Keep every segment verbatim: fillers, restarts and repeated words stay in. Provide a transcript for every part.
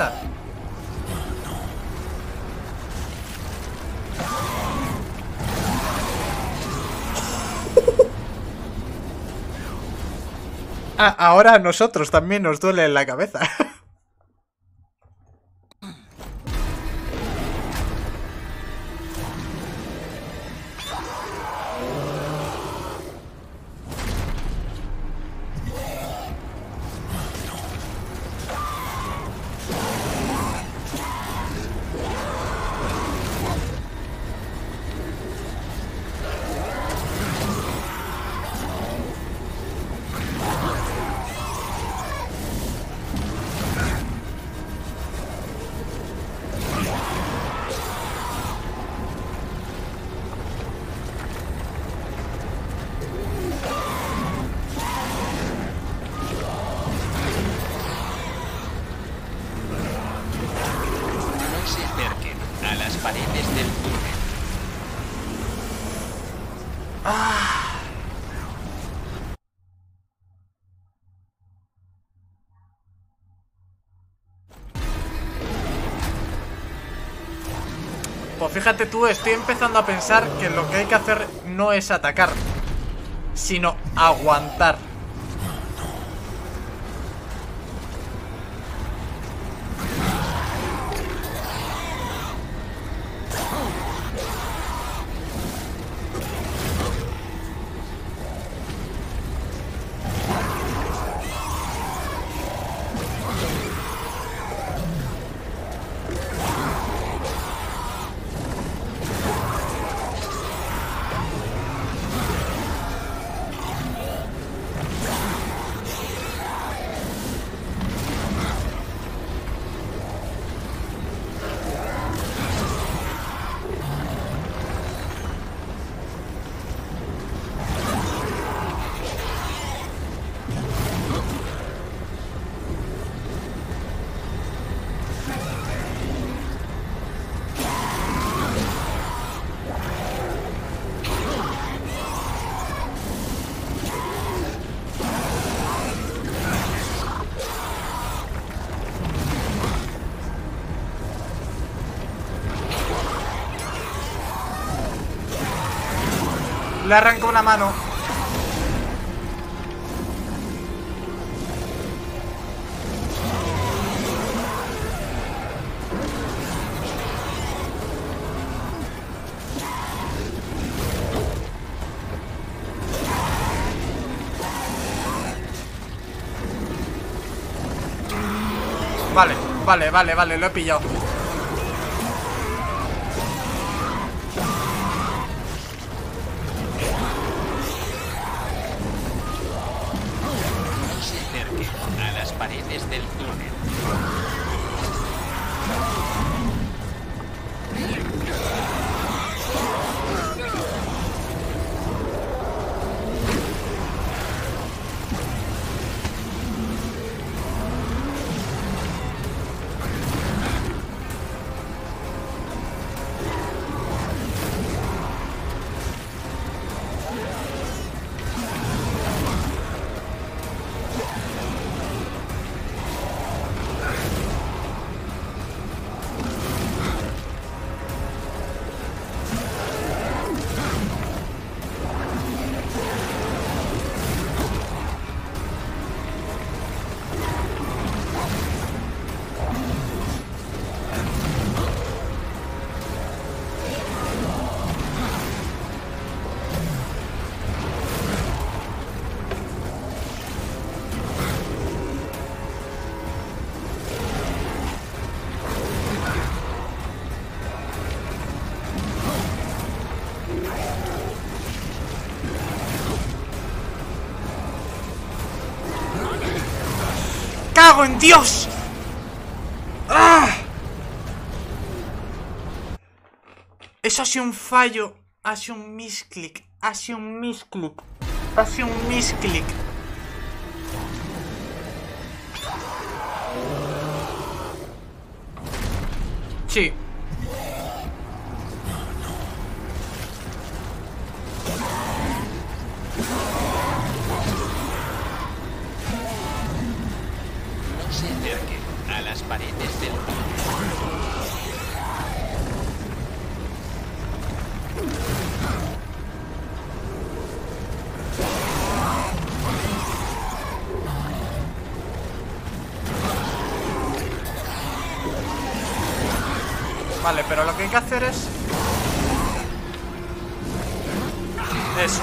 esta. Ah, ahora a nosotros también nos duele en la cabeza. Paredes del túnel. Ah. Pues fíjate tú, estoy empezando a pensar que lo que hay que hacer no es atacar, sino aguantar. Le arranco una mano. Vale, vale, vale, vale, lo he pillado. A las paredes del túnel. ¡Cago en Dios! ¡Ah! Eso ha sido un fallo. Ha sido un misclick. Ha sido un misclick. Ha sido un misclick. Sí. No se acerque a las paredes del Vale, pero lo que hay que hacer es... Eso.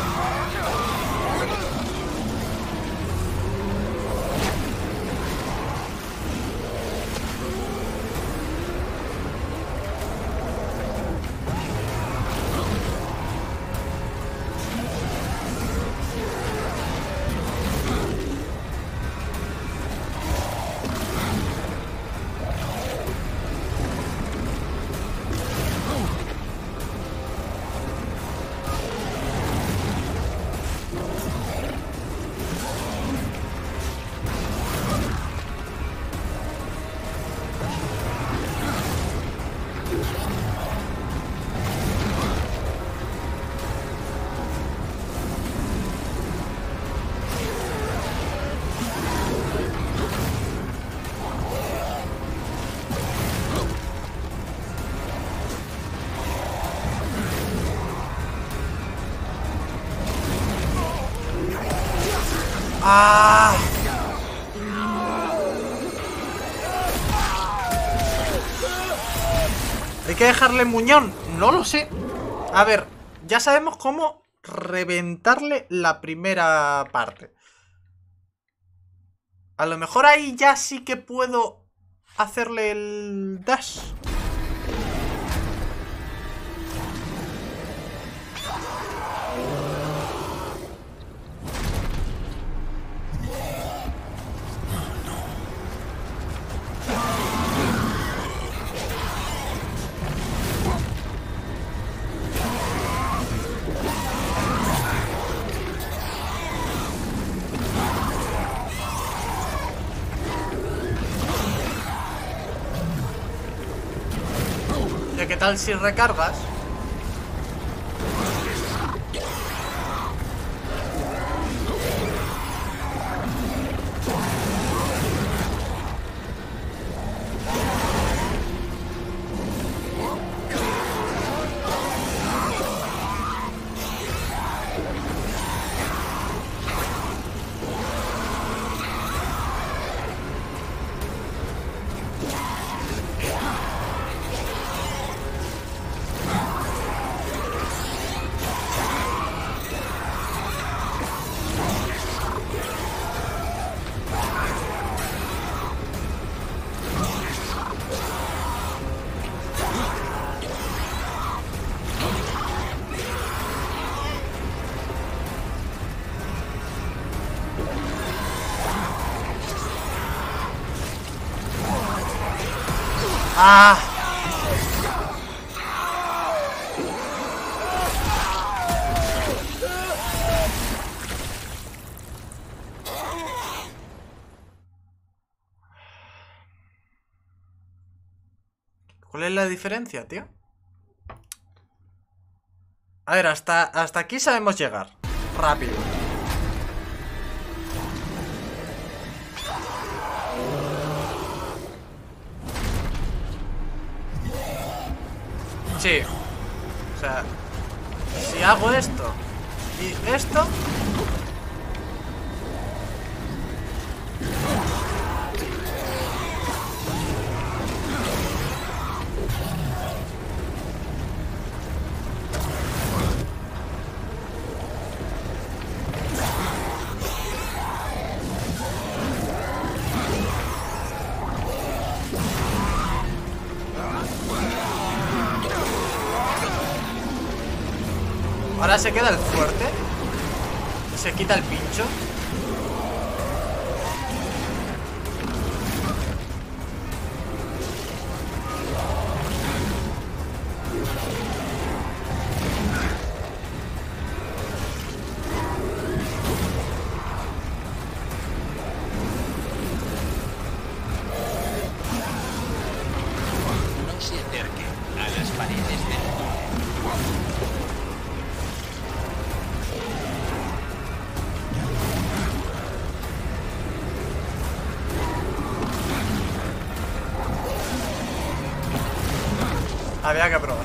¡Ah! ¿Hay que dejarle muñón? No lo sé. A ver, ya sabemos cómo reventarle la primera parte. A lo mejor ahí ya sí que puedo hacerle el dash. ¿Qué tal si recargas? ¡Ah! ¿Cuál es la diferencia, tío? A ver, hasta, hasta aquí sabemos llegar. Rápido. Sí. O sea, si hago esto y esto... Ahora se queda el fuerte. Se quita el pincho. No se acerque a las paredes del túnel. Había que probar.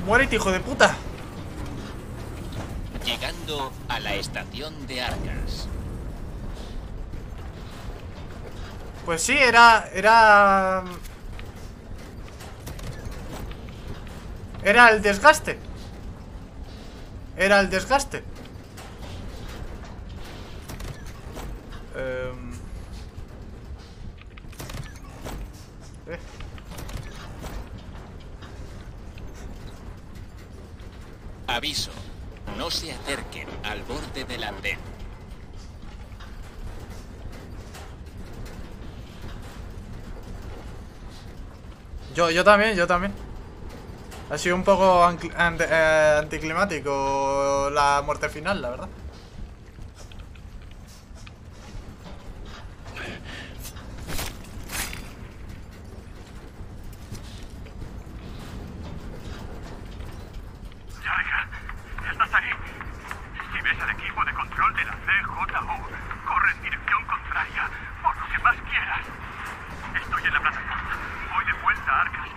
Muérete, hijo de puta. Llegando a la estación de Arkas. Pues sí, era... Era... Era el desgaste. Era el desgaste. Eh... Eh. Aviso. No se acerquen al borde del andén. Yo, yo también, yo también. Ha sido un poco anti- ante- eh, anticlimático la muerte final, la verdad. Yarga, ¿estás ahí? Si ves al equipo de control de la C J U, corre en dirección contraria, por lo que más quieras. Estoy en la plataforma. Voy de vuelta a Arkas.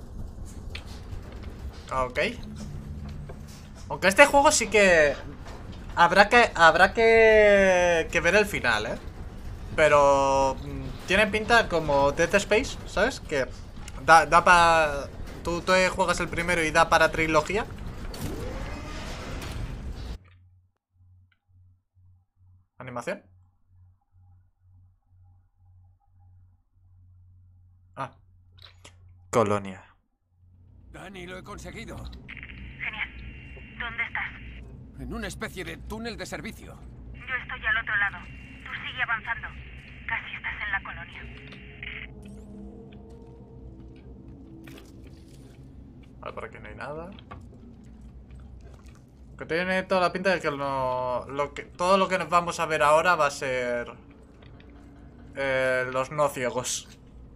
Ok. Aunque este juego sí que... Habrá que... Habrá que... Que ver el final, ¿eh? Pero... mm, Tiene pinta como Dead Space, ¿sabes? Que da, da para... Tú, tú juegas el primero y da para trilogía. ¿Animación? Ah. Colonia. Dani, lo he conseguido. Genial. ¿Dónde estás? En una especie de túnel de servicio. Yo estoy al otro lado. Tú sigue avanzando. Casi estás en la colonia. Vale, por aquí no hay nada. Que tiene toda la pinta de que, no, lo que todo lo que nos vamos a ver ahora va a ser eh, los no ciegos.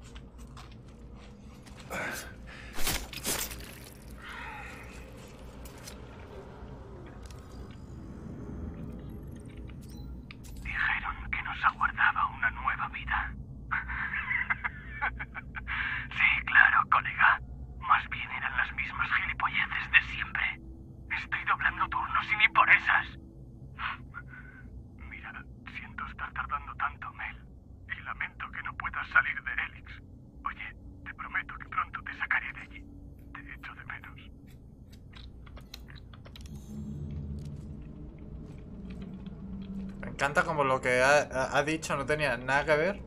Dijeron que nos aguardaba una nueva vida. Sí, claro, colega. Más bien eran las mismas gilipolleces de siempre. Estoy doblando turnos y ni por esas. Mira, siento estar tardando tanto, Mel. Y lamento que no puedas salir de Helix. Oye, te prometo que pronto te sacaré de allí. Te echo de menos. Me encanta como lo que ha, ha- ha dicho no tenía nada que ver.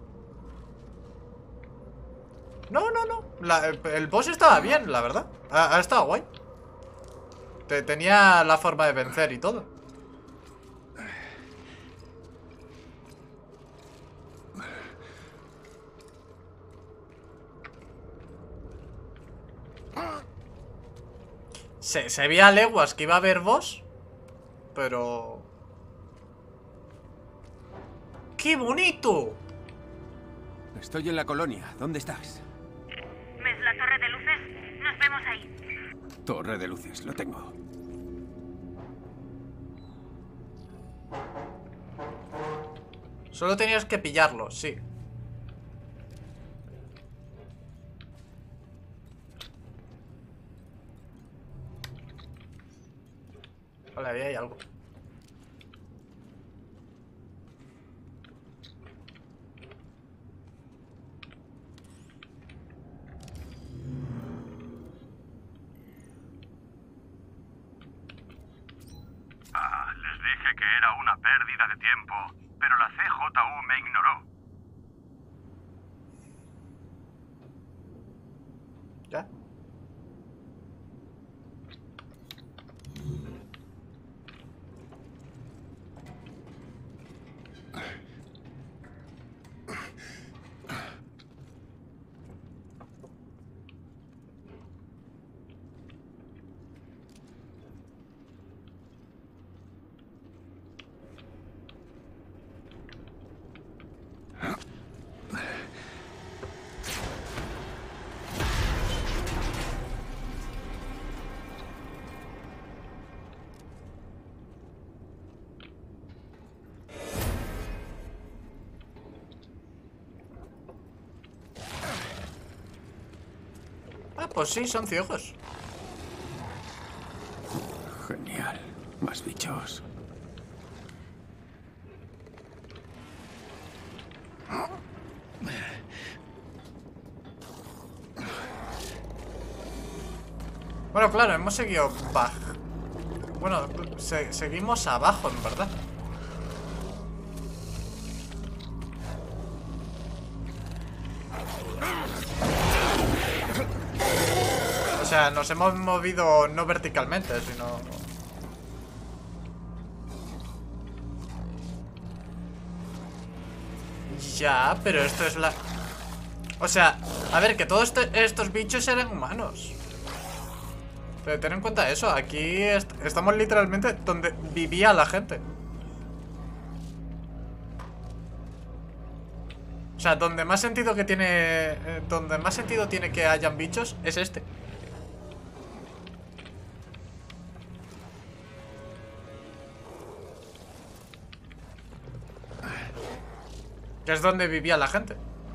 No, no, no. La- el, el boss estaba bien, la verdad. Ha, ha estado guay. Te- tenía la forma de vencer y todo. Se, se veía a leguas que iba a haber boss. Pero... ¡Qué bonito! Estoy en la colonia. ¿Dónde estás? ¿Ves la torre de luces? Nos vemos ahí. Torre de luces, lo tengo. Solo tenías que pillarlo, sí. Vale, ahí hay algo. Ah, les dije que era una pérdida de tiempo, pero la C J U me ignoró. ¿Ya? Ah, pues sí, son ciegos. Más bichos. Bueno, claro, hemos seguido bajo. Bueno, se seguimos abajo, en verdad. O sea, nos hemos movido no verticalmente, sino... Ya, pero esto es la... O sea, a ver, que todos este, estos bichos eran humanos. Pero ten en cuenta eso, aquí est estamos literalmente donde vivía la gente. O sea, donde más sentido que tiene... Eh, donde más sentido tiene que hayan bichos es este. Que es donde vivía la gente.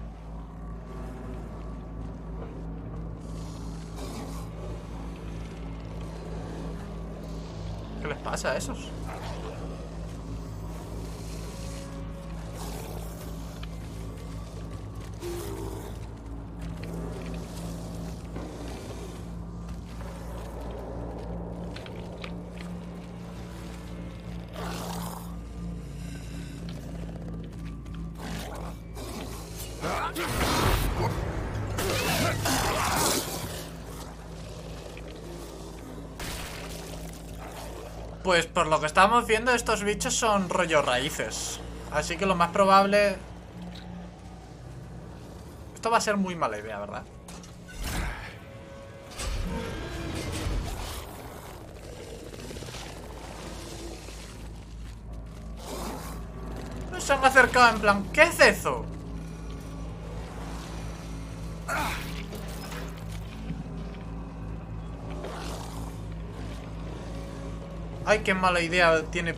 ¿Qué les pasa a esos? Pues por lo que estamos viendo, estos bichos son rollo raíces. Así que lo más probable... Esto va a ser muy mala idea, ¿verdad? Se han acercado en plan, ¿qué es eso? Ay, qué mala idea tiene.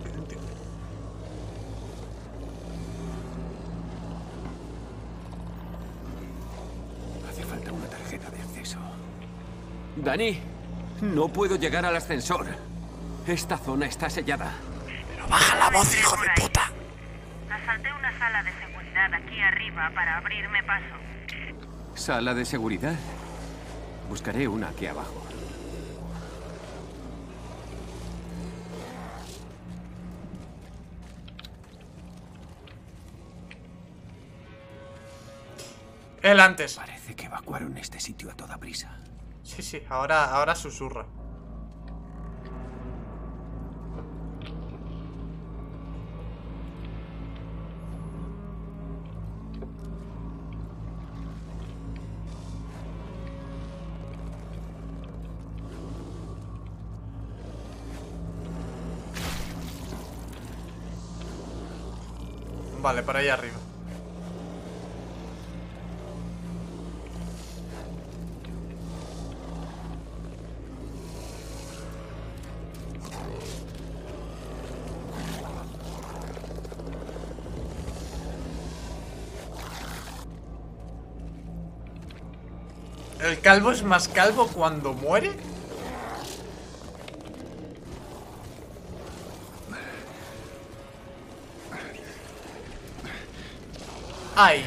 Hace falta una tarjeta de acceso. Dani, no puedo llegar al ascensor. Esta zona está sellada. Pero baja la voz, hijo de puta. Asalté una sala de seguridad aquí arriba para abrirme paso. ¿Sala de seguridad? Buscaré una aquí abajo. El antes. Parece que evacuaron este sitio a toda prisa. Sí, sí, ahora, ahora susurra. Vale, por ahí arriba. ¿El calvo es más calvo cuando muere? Ay.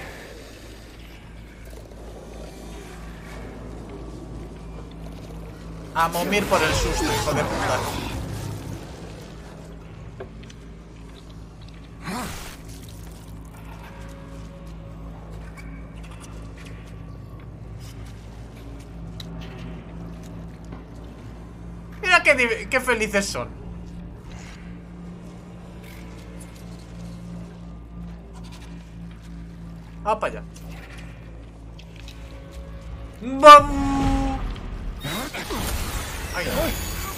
A momir por el susto, hijo de puta. Mira qué, qué felices son. Ah, para allá. ¡Bam! Ay, ay.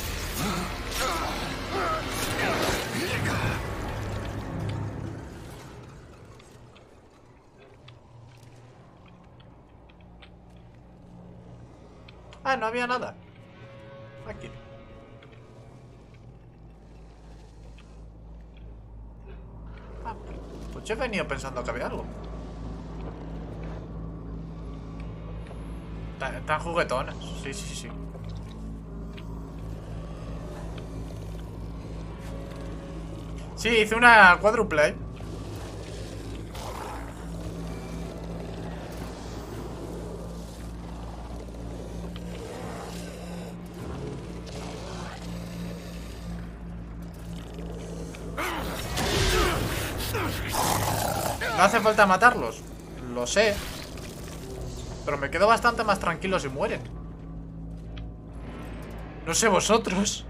Ah, no había nada. Aquí. Ah, pues yo he venido pensando que había algo. Están juguetones. Sí, sí, sí. Sí, hice una cuádruple. No hace falta matarlos. Lo sé. Pero me quedo bastante más tranquilo si mueren. No sé vosotros.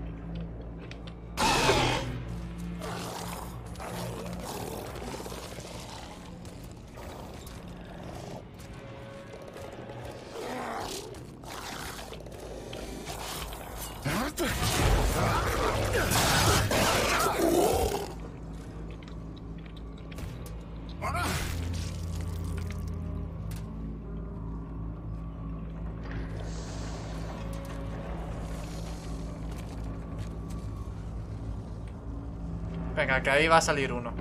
Venga, que ahí va a salir uno.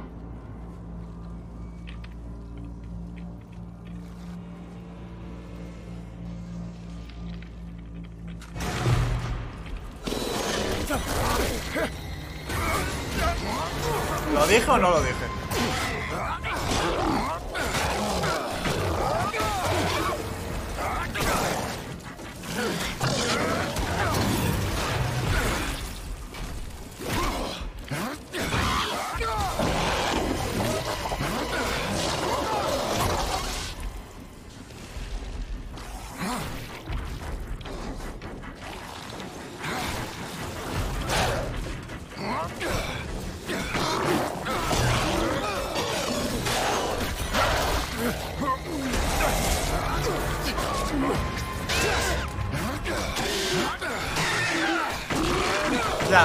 ¿Lo dije o no lo dije? Ya.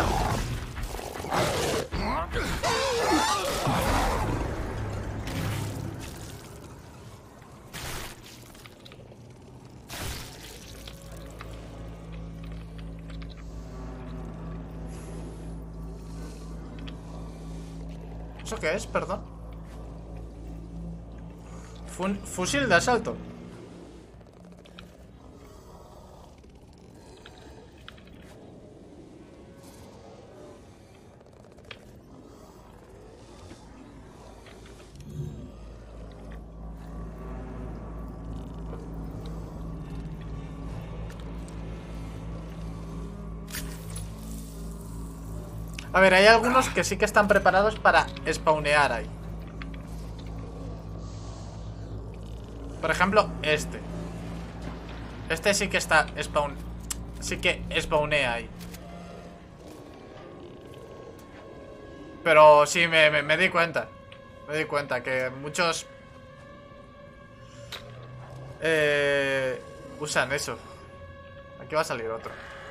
¿Eso qué es? Perdón. Fun- fusil de asalto. A ver, hay algunos que sí que están preparados para spawnear ahí. Por ejemplo, este. Este sí que está spawn. Sí que spawnea ahí. Pero sí, me, me, me di cuenta. Me di cuenta que muchos eh, usan eso. Aquí va a salir otro.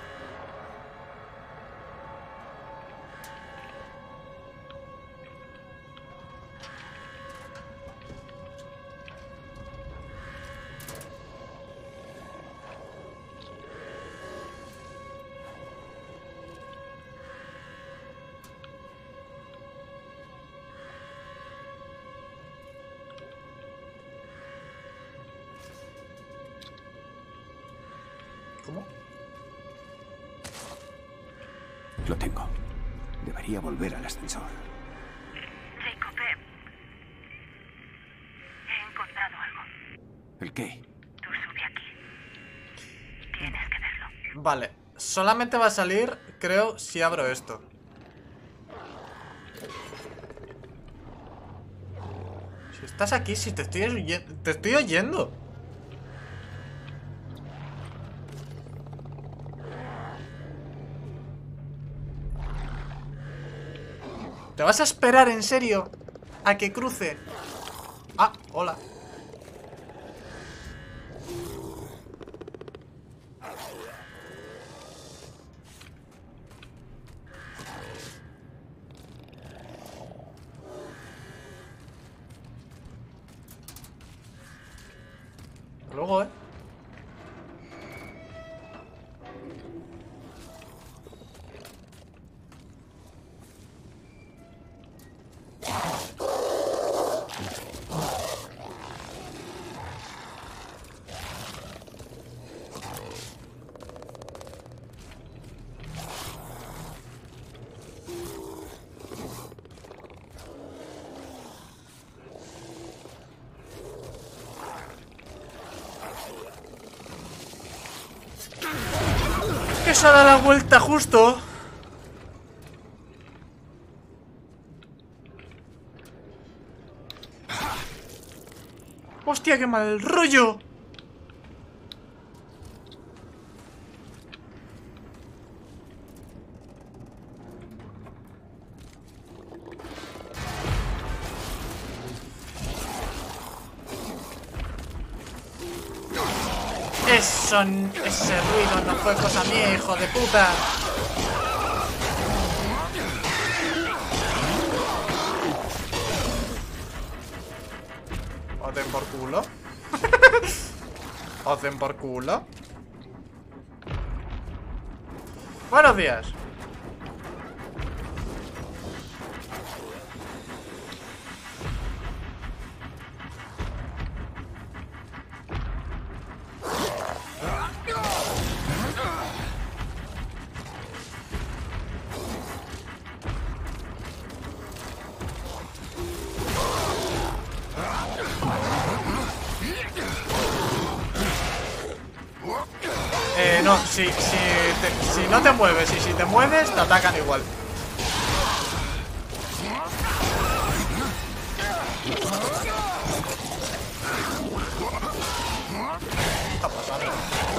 ¿Cómo? Lo tengo. Debería volver al ascensor. Jacob, he... he encontrado algo. ¿El qué? Tú sube aquí. Tienes que verlo. Vale, solamente va a salir, creo, si abro esto. Si estás aquí, si te estoy oyendo, te estoy oyendo. ¿Te vas a esperar en serio a que cruce? Ah, hola. Luego, eh. Eso da la vuelta justo. Hostia, qué mal rollo. Eso, ese ruido no fue cosa mía, hijo de puta. O den por culo. O den por culo. Buenos días. Eh, no, si, si, te, si no te mueves y si te mueves, te atacan igual. ¿Qué está pasando?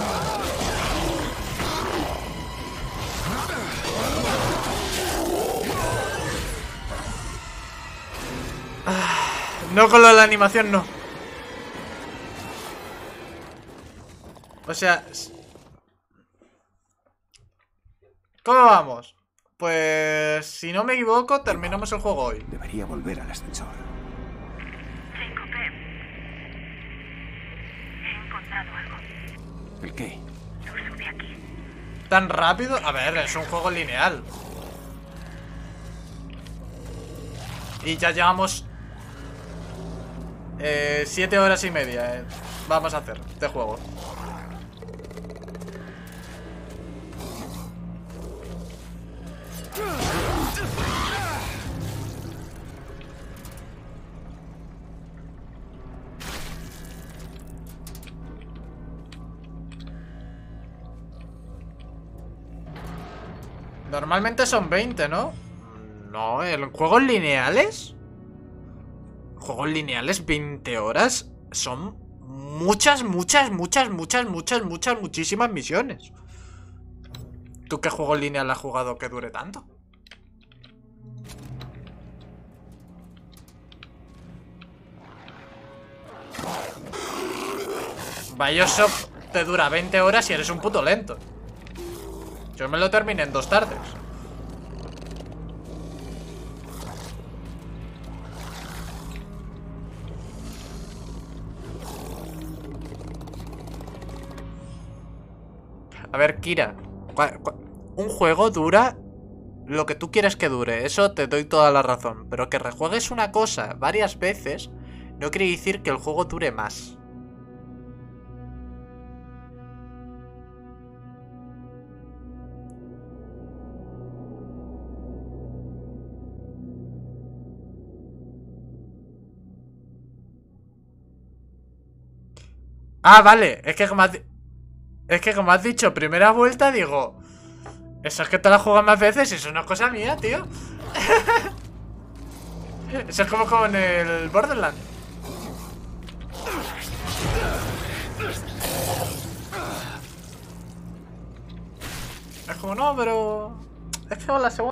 Ah, no, con lo de la animación no. O sea... ¿Cómo vamos? Pues... si no me equivoco, terminamos el juego hoy. Debería volver al ascensor. cinco P. He encontrado algo. ¿El qué? Lo sube aquí. ¿Tan rápido? A ver, es un juego lineal. Y ya llevamos... Eh, siete horas y media eh, vamos a hacer de juego. Normalmente son veinte, ¿no? No, ¿en juegos lineales? Juegos lineales, veinte horas. Son muchas, muchas, muchas, muchas, muchas, muchas, muchísimas misiones. ¿Tú qué juego lineal has jugado que dure tanto? Bioshock te dura veinte horas y eres un puto lento. Yo me lo terminé en dos tardes. A ver, Kira, un juego dura lo que tú quieres que dure. Eso te doy toda la razón. Pero que rejuegues una cosa varias veces no quiere decir que el juego dure más. Ah, vale, es que como has, es que como has dicho primera vuelta, digo, eso es que te la juegas más veces y eso no es cosa mía, tío. Eso es como, como en el Borderlands. Es como, no, pero... es que con la segunda...